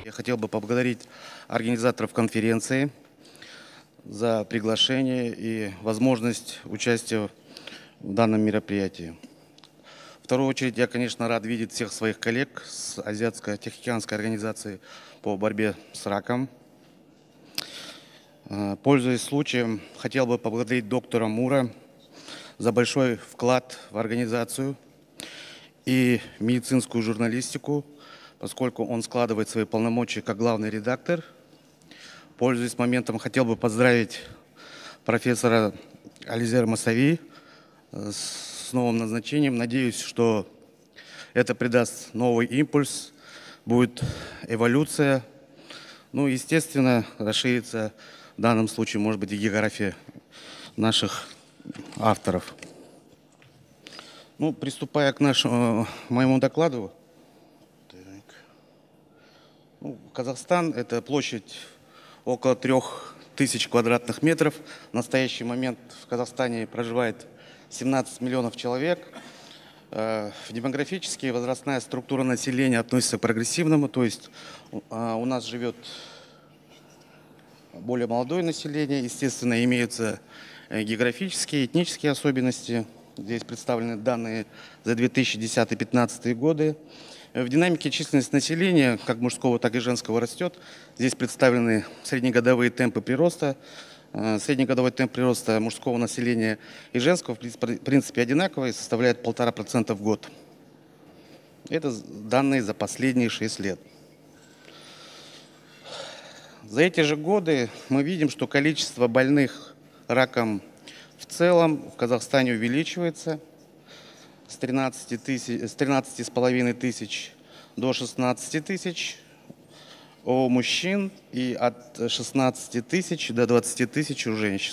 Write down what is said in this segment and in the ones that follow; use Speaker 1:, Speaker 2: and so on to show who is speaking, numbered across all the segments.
Speaker 1: Я хотел бы поблагодарить организаторов конференции за приглашение и возможность участия в данном мероприятии. В вторую очередь, я, конечно, рад видеть всех своих коллег с Азиатско-Тихоокеанской организации по борьбе с раком. Пользуясь случаем, хотел бы поблагодарить доктора Мура за большой вклад в организацию и медицинскую журналистику, поскольку он складывает свои полномочия как главный редактор. Пользуясь моментом, хотел бы поздравить профессора Ализера Масави с новым назначением. Надеюсь, что это придаст новый импульс, будет эволюция. Ну, естественно, расширится в данном случае, может быть, и география наших авторов. Ну, приступая к моему докладу. Казахстан – это площадь около 3000 квадратных метров. В настоящий момент в Казахстане проживает 17 миллионов человек. Демографически возрастная структура населения относится к прогрессивному, то есть у нас живет более молодое население. Естественно, имеются географические, этнические особенности. Здесь представлены данные за 2010-2015 годы. В динамике численность населения, как мужского, так и женского, растет. Здесь представлены среднегодовые темпы прироста. Среднегодовой темп прироста мужского населения и женского в принципе одинаковый, составляет 1,5% в год. Это данные за последние 6 лет. За эти же годы мы видим, что количество больных раком в целом в Казахстане увеличивается с 13,5 тысяч до 16 тысяч у мужчин и от 16 тысяч до 20 тысяч у женщин.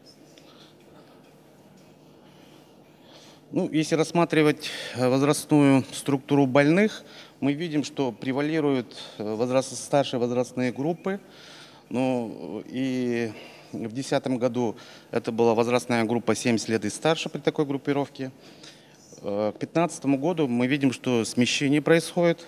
Speaker 1: Ну, если рассматривать возрастную структуру больных, мы видим, что превалируют старшие возрастные группы. Ну, и в 2010 году это была возрастная группа 70 лет и старше при такой группировке. К 2015 году мы видим, что смещение происходит,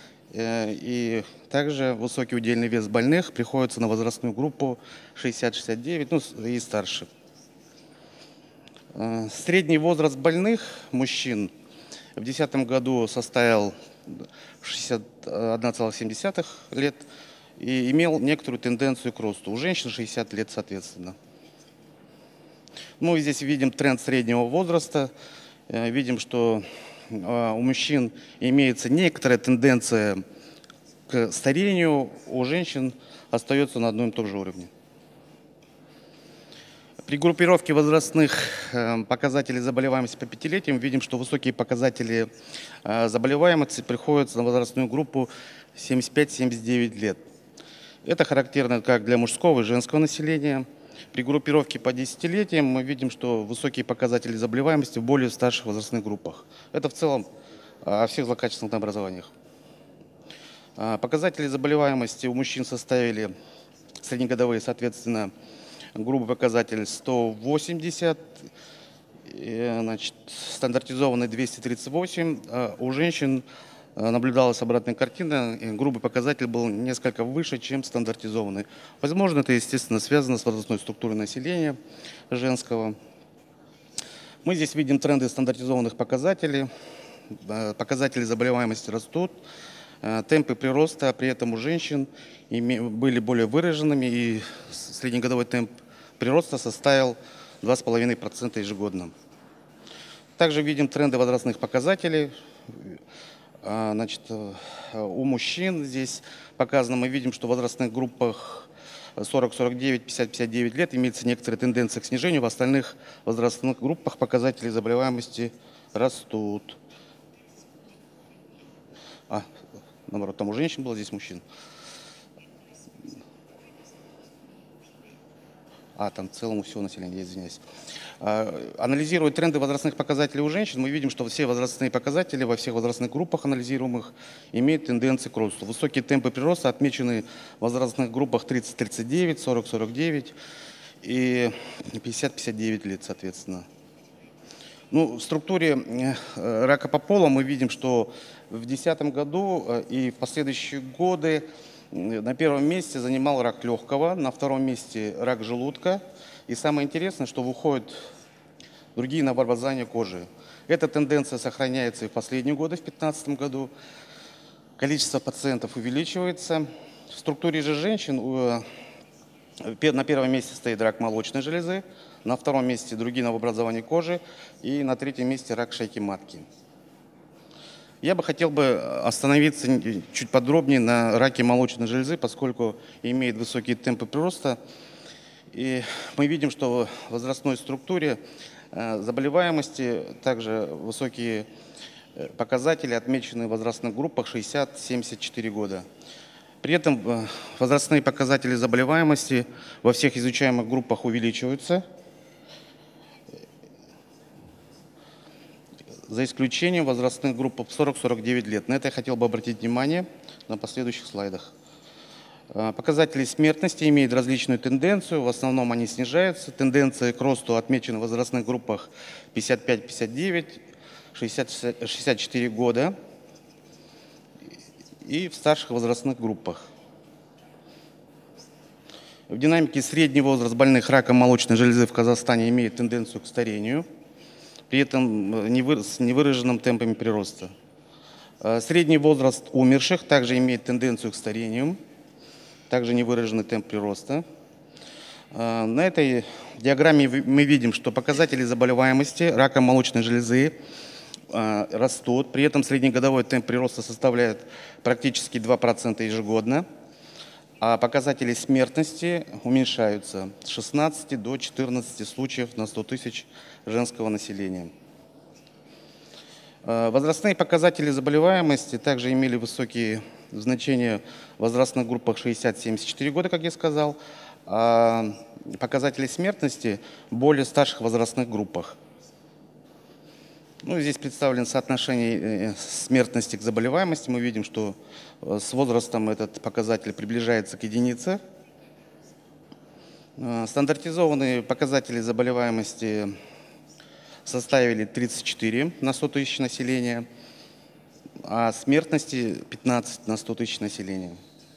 Speaker 1: и также высокий удельный вес больных приходится на возрастную группу 60-69, ну и старше. Средний возраст больных мужчин в 2010 году составил 61,7 лет и имел некоторую тенденцию к росту. У женщин 60 лет, соответственно. Ну и здесь видим тренд среднего возраста. Видим, что у мужчин имеется некоторая тенденция к старению, у женщин остается на одном и том же уровне. При группировке возрастных показателей заболеваемости по пятилетиям видим, что высокие показатели заболеваемости приходятся на возрастную группу 75-79 лет. Это характерно как для мужского и женского населения. При группировке по десятилетиям мы видим, что высокие показатели заболеваемости в более старших возрастных группах. Это в целом о всех злокачественных образованиях. Показатели заболеваемости у мужчин составили среднегодовые, соответственно, грубый показатель 180, стандартизованный 238. У женщин наблюдалась обратная картина, и грубый показатель был несколько выше, чем стандартизованный. Возможно, это, естественно, связано с возрастной структурой населения женского. Мы здесь видим тренды стандартизованных показателей. Показатели заболеваемости растут, темпы прироста при этом у женщин были более выраженными, и среднегодовой темп прироста составил 2,5% ежегодно. Также видим тренды возрастных показателей. У мужчин здесь показано, мы видим, что в возрастных группах 40-49, 50-59 лет имеется некоторая тенденция к снижению. В остальных возрастных группах показатели заболеваемости растут. Наоборот, там у женщин было, здесь мужчин. Там в целом у всего населения, я извиняюсь. Анализируя тренды возрастных показателей у женщин, мы видим, что все возрастные показатели во всех возрастных группах анализируемых имеют тенденции к росту. Высокие темпы прироста отмечены в возрастных группах 30-39, 40-49 и 50-59 лет, соответственно. Ну, в структуре рака по полу мы видим, что в 2010 году и в последующие годы На первом месте занимал рак легкого, на втором месте рак желудка. И самое интересное, что выходят другие новообразования кожи. Эта тенденция сохраняется и в последние годы, в 2015 году. Количество пациентов увеличивается. В структуре же женщин на первом месте стоит рак молочной железы, на втором месте другие новообразования кожи и на третьем месте рак шейки матки. Я бы хотел остановиться чуть подробнее на раке молочной железы, поскольку имеет высокие темпы прироста. И мы видим, что в возрастной структуре заболеваемости также высокие показатели отмечены в возрастных группах 60-74 года. При этом возрастные показатели заболеваемости во всех изучаемых группах увеличиваются, за исключением возрастных групп 40-49 лет. На это я хотел бы обратить внимание на последующих слайдах. Показатели смертности имеют различную тенденцию, в основном они снижаются. Тенденция к росту отмечена в возрастных группах 55-59, 60-64 года и в старших возрастных группах. В динамике средний возраст больных раком молочной железы в Казахстане имеет тенденцию к старению, при этом с невыраженным темпами прироста. Средний возраст умерших также имеет тенденцию к старению, также невыраженный темп прироста. На этой диаграмме мы видим, что показатели заболеваемости раком молочной железы растут. При этом среднегодовой темп прироста составляет практически 2% ежегодно, а показатели смертности уменьшаются с 16 до 14 случаев на 100 тысяч женского населения. Возрастные показатели заболеваемости также имели высокие значения в возрастных группах 60-74 года, как я сказал, а показатели смертности в более старших возрастных группах. Здесь представлено соотношение смертности к заболеваемости. Мы видим, что с возрастом этот показатель приближается к единице. Стандартизованные показатели заболеваемости составили 34 на 100 тысяч населения, а смертности 15 на 100 тысяч населения.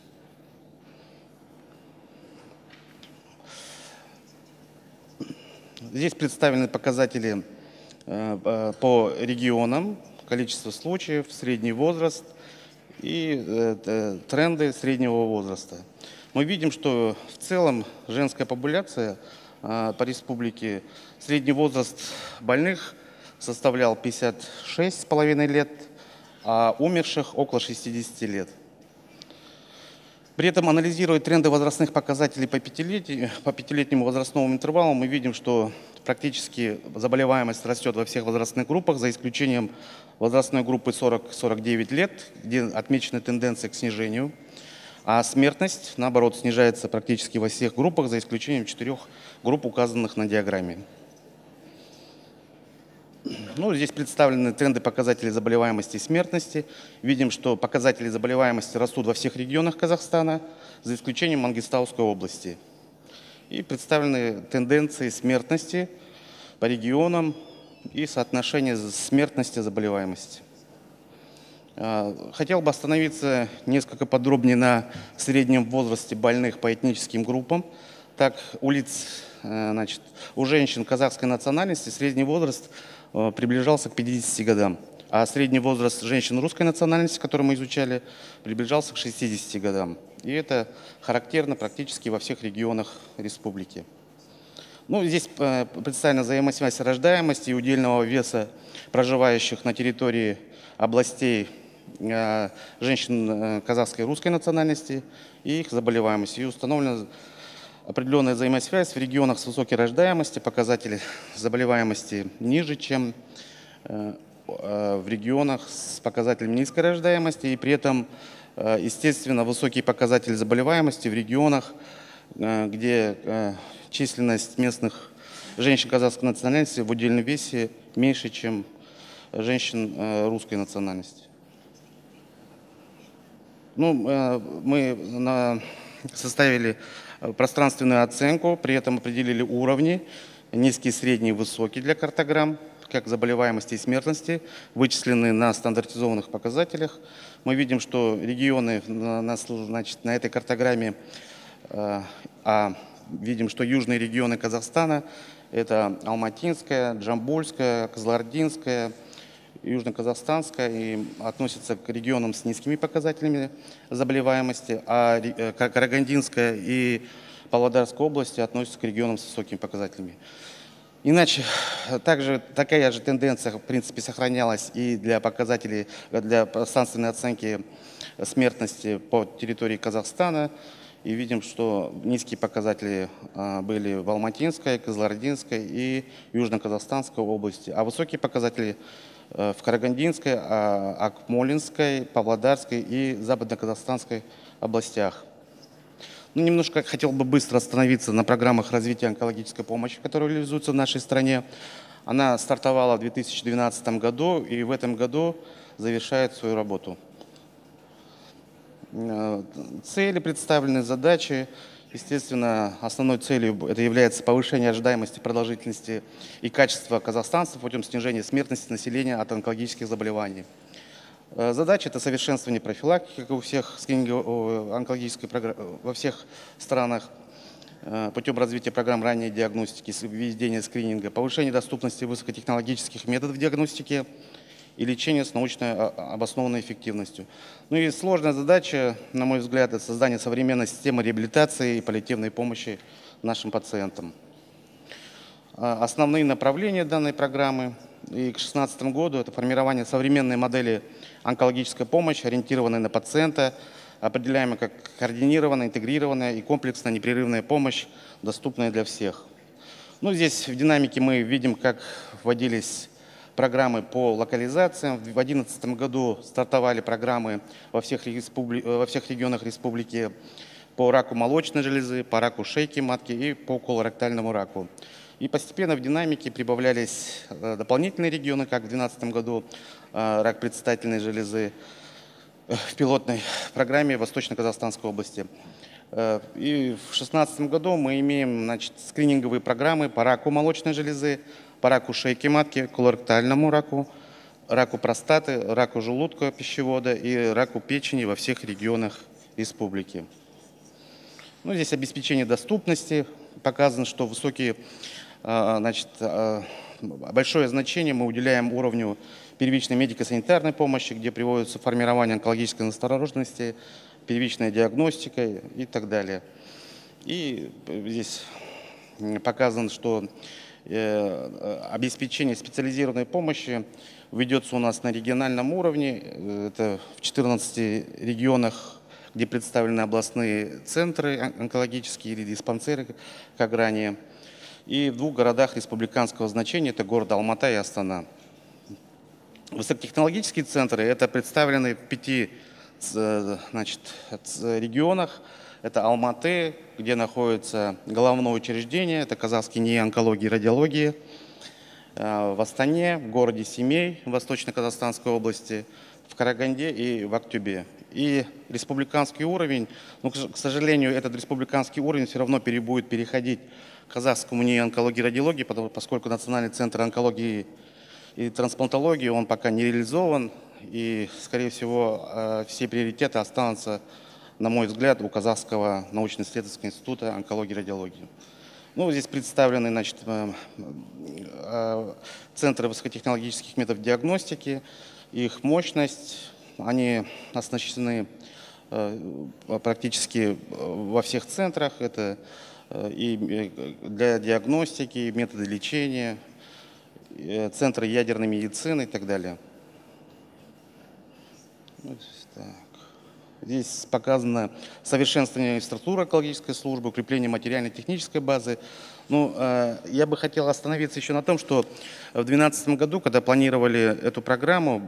Speaker 1: Здесь представлены показатели по регионам, количество случаев, средний возраст и тренды среднего возраста. Мы видим, что в целом женская популяция по республике, средний возраст больных составлял 56,5 лет, а умерших около 60 лет. При этом, анализируя тренды возрастных показателей по пятилетнему возрастному интервалу, мы видим, что практически заболеваемость растет во всех возрастных группах, за исключением возрастной группы 40-49 лет, где отмечена тенденция к снижению, а смертность, наоборот, снижается практически во всех группах, за исключением 4 групп, указанных на диаграмме. Здесь представлены тренды показателей заболеваемости и смертности. Видим, что показатели заболеваемости растут во всех регионах Казахстана, за исключением Мангистауской области. И представлены тенденции смертности по регионам и соотношение смертности и заболеваемости. Хотел бы остановиться несколько подробнее на среднем возрасте больных по этническим группам. Так, у женщин казахской национальности средний возраст приближался к 50 годам, а средний возраст женщин русской национальности, который мы изучали, приближался к 60 годам. И это характерно практически во всех регионах республики. Здесь представлена взаимосвязь рождаемости и удельного веса проживающих на территории областей женщин казахской и русской национальности и их заболеваемости. И установлена определенная взаимосвязь в регионах с высокой рождаемостью, показатели заболеваемости ниже, чем в регионах с показателем низкой рождаемости. И при этом, естественно, высокие показатели заболеваемости в регионах, где численность местных женщин казахской национальности в удельном весе меньше, чем женщин русской национальности. Мы составили пространственную оценку, при этом определили уровни, низкий, средний, высокий для картограмм. как заболеваемости и смертности, вычислены на стандартизованных показателях. Мы видим, что регионы на этой картограмме, видим, что южные регионы Казахстана – это Алматинская, Джамбульская, Кызылординская, Южно-Казахстанская, и относятся к регионам с низкими показателями заболеваемости, а Карагандинская и Павлодарская области относятся к регионам с высокими показателями. Иначе, такая же тенденция, в принципе, сохранялась и для показателей, для пространственной оценки смертности по территории Казахстана. И видим, что низкие показатели были в Алматинской, Кызылординской и Южно-Казахстанской области, а высокие показатели в Карагандинской, Акмолинской, Павлодарской и Западно-Казахстанской областях. Немножко хотел бы быстро остановиться на программах развития онкологической помощи, которые реализуются в нашей стране. Она стартовала в 2012 году и в этом году завершает свою работу. Цели представлены, задачи. Естественно, основной целью это является повышение ожидаемости, продолжительности и качества казахстанцев путем снижения смертности населения от онкологических заболеваний. Задача – это совершенствование профилактики, как у всех онкологической программы, во всех странах, путем развития программ ранней диагностики, введения скрининга, повышение доступности высокотехнологических методов диагностики и лечения с научно обоснованной эффективностью. И сложная задача, на мой взгляд, это создание современной системы реабилитации и паллиативной помощи нашим пациентам. Основные направления данной программы и к 2016 году – это формирование современной модели онкологической помощи, ориентированной на пациента, определяемая как координированная, интегрированная и комплексная непрерывная помощь, доступная для всех. Здесь в динамике мы видим, как вводились программы по локализациям. В 2011 году стартовали программы во всех регионах республики по раку молочной железы, по раку шейки матки и по колоректальному раку. И постепенно в динамике прибавлялись дополнительные регионы, как в 2012 году рак предстательной железы в пилотной программе Восточно-Казахстанской области. И в 2016 году мы имеем скрининговые программы по раку молочной железы, по раку шейки матки, колоректальному раку, раку простаты, раку желудка пищевода и раку печени во всех регионах республики. Здесь обеспечение доступности. Показано, что большое значение мы уделяем уровню первичной медико-санитарной помощи, где приводится формирование онкологической настороженности, первичная диагностика и так далее. И здесь показано, что обеспечение специализированной помощи ведется у нас на региональном уровне. Это в 14 регионах, где представлены областные центры онкологические или диспансеры, как ранее, и в 2 городах республиканского значения, это город Алмата и Астана. Высокотехнологические центры это представлены в 5 регионах. Это Алматы, где находится головное учреждение, это Казахский НИИ онкологии и радиологии. В Астане, в городе Семей, в Восточно-Казахстанской области, в Караганде и в Актюбе. И республиканский уровень, к сожалению, этот республиканский уровень все равно будет переходить к Казахскому НИИ онкологии и радиологии, поскольку Национальный центр онкологии и трансплантологии, он пока не реализован. И, скорее всего, все приоритеты останутся, на мой взгляд, у Казахского научно-исследовательского института онкологии и радиологии. Здесь представлены центры высокотехнологических методов диагностики, их мощность. Они оснащены практически во всех центрах. Это и для диагностики, и методы лечения, центры ядерной медицины и так далее. Здесь показано совершенствование структуры онкологической службы, укрепление материально-технической базы. Я бы хотел остановиться еще на том, что в 2012 году, когда планировали эту программу,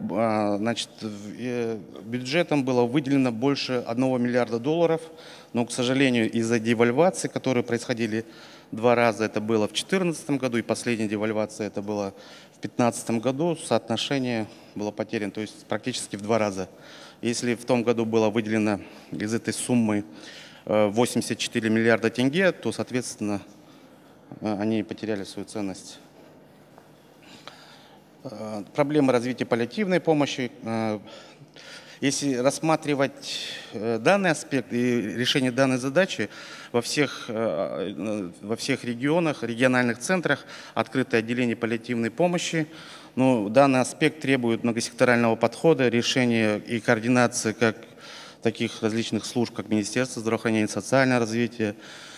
Speaker 1: бюджетом было выделено больше $1 миллиарда, но, к сожалению, из-за девальвации, которые происходили 2 раза, это было в 2014 году, и последняя девальвация это было в 2015 году, соотношение было потеряно, то есть практически в 2 раза. Если в том году было выделено из этой суммы 84 миллиарда тенге, то, соответственно, они потеряли свою ценность. Проблемы развития паллиативной помощи. Если рассматривать данный аспект и решение данной задачи, во всех регионах, региональных центрах открыто отделение паллиативной помощи. Но данный аспект требует многосекторального подхода, решения и координации как таких различных служб, как Министерство здравоохранения и социального развития,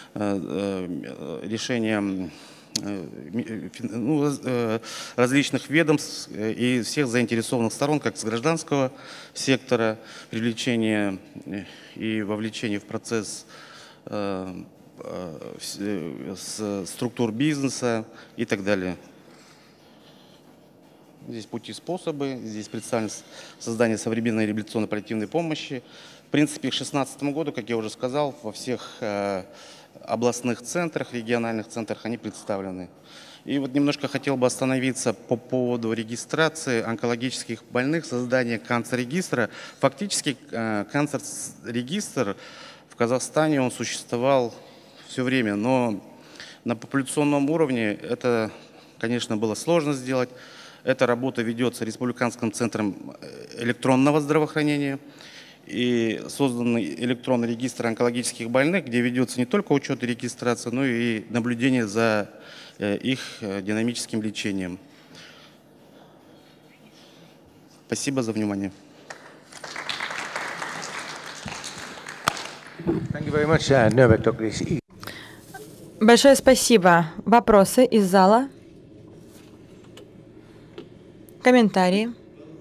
Speaker 1: решения различных ведомств и всех заинтересованных сторон, как с гражданского сектора, привлечение и вовлечение в процесс структур бизнеса и так далее. Здесь пути и способы, здесь представлено создание современной реабилитационной паллиативной помощи. В принципе, к 2016 году, как я уже сказал, во всех областных центрах, региональных центрах они представлены. И вот немножко хотел бы остановиться по поводу регистрации онкологических больных, создания канцер-регистра. Фактически канцер-регистр в Казахстане он существовал все время, но на популяционном уровне это, конечно, было сложно сделать. Эта работа ведется Республиканским центром электронного здравоохранения. И созданный электронный регистр онкологических больных, где ведется не только учет и регистрация, но и наблюдение за их динамическим лечением. Спасибо за внимание.
Speaker 2: Большое спасибо. Вопросы из зала? Комментарии?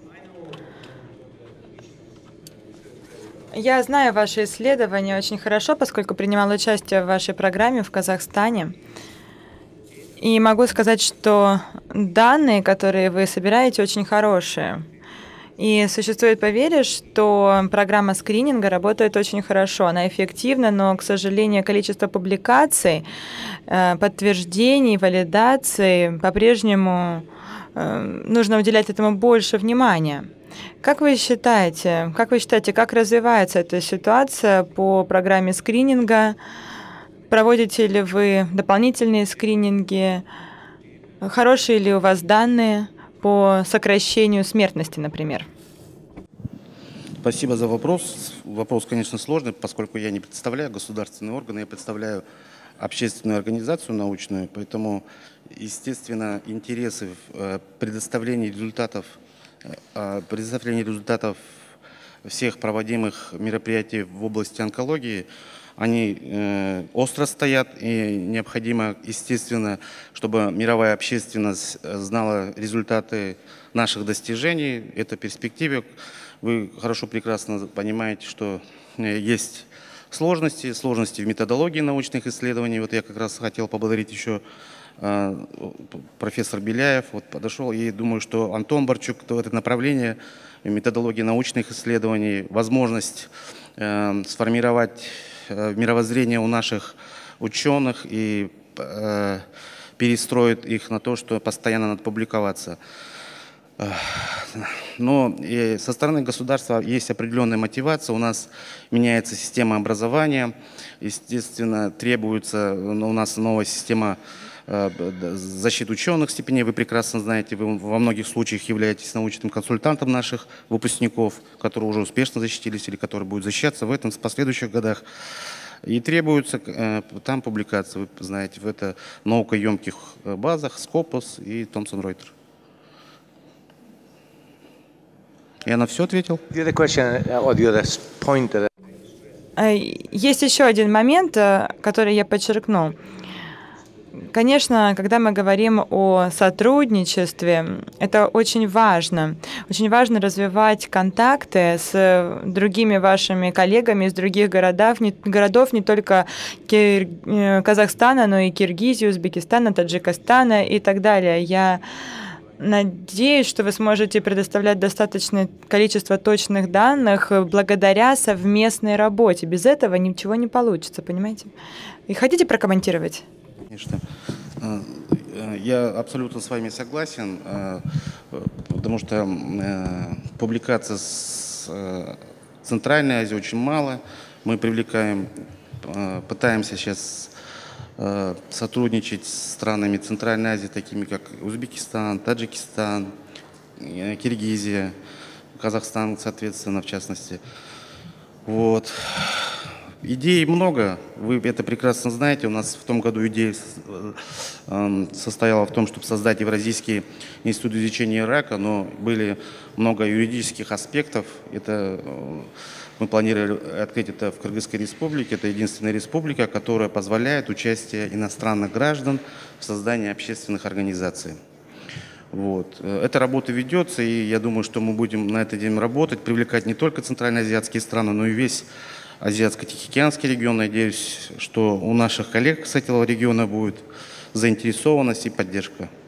Speaker 2: Я знаю ваши исследования очень хорошо, поскольку принимала участие в вашей программе в Казахстане. И могу сказать, что данные, которые вы собираете, очень хорошие. И существует поверье, что программа скрининга работает очень хорошо, она эффективна, но, к сожалению, количество публикаций, подтверждений, валидаций по-прежнему нужно уделять этому больше внимания. Как вы считаете, как развивается эта ситуация по программе скрининга? Проводите ли вы дополнительные скрининги? Хорошие ли у вас данные по сокращению смертности, например?
Speaker 1: Спасибо за вопрос. Вопрос, конечно, сложный, поскольку я не представляю государственные органы, я представляю общественную организацию научную, поэтому, естественно, интересы в предоставлении результатов всех проводимых мероприятий в области онкологии, они остро стоят, и необходимо, естественно, чтобы мировая общественность знала результаты наших достижений. Это перспективе. Вы хорошо, прекрасно понимаете, что есть сложности в методологии научных исследований. Вот я как раз хотел поблагодарить еще профессор Беляев подошел, и думаю, что Антон Барчук в это направление методологии научных исследований, возможность сформировать мировоззрение у наших ученых и перестроить их на то, что постоянно надо публиковаться. Но и со стороны государства есть определенная мотивация. У нас меняется система образования. Естественно, требуется у нас новая система защиты ученых степеней. Вы прекрасно знаете, вы во многих случаях являетесь научным консультантом наших выпускников, которые уже успешно защитились или которые будут защищаться в последующих годах. И требуется там публикация, вы знаете, в это наукоемких базах Scopus и Thomson Reuters. Я на все ответил?
Speaker 2: Есть еще один момент, который я подчеркну. Конечно, когда мы говорим о сотрудничестве, это очень важно. Очень важно развивать контакты с другими вашими коллегами из других городов, не только Казахстана, но и Киргизии, Узбекистана, Таджикистана и так далее. Я надеюсь, что вы сможете предоставлять достаточное количество точных данных благодаря совместной работе. Без этого ничего не получится, понимаете? И хотите прокомментировать?
Speaker 1: Конечно. Я абсолютно с вами согласен, потому что публикаций с Центральной Азии очень мало. Мы пытаемся сейчас сотрудничать с странами Центральной Азии, такими как Узбекистан, Таджикистан, Киргизия, Казахстан, соответственно, в частности. Вот. Идей много, вы это прекрасно знаете. У нас в том году идея состояла в том, чтобы создать Евразийский институт изучения рака, но были много юридических аспектов. Это мы планировали открыть это в Кыргызской республике. Это единственная республика, которая позволяет участие иностранных граждан в создании общественных организаций. Вот. Эта работа ведется, и я думаю, что мы будем на этот день работать, привлекать не только центральноазиатские страны, но и весь Азиатско-Тихоокеанский регион. Надеюсь, что у наших коллег с этого региона будет заинтересованность и поддержка.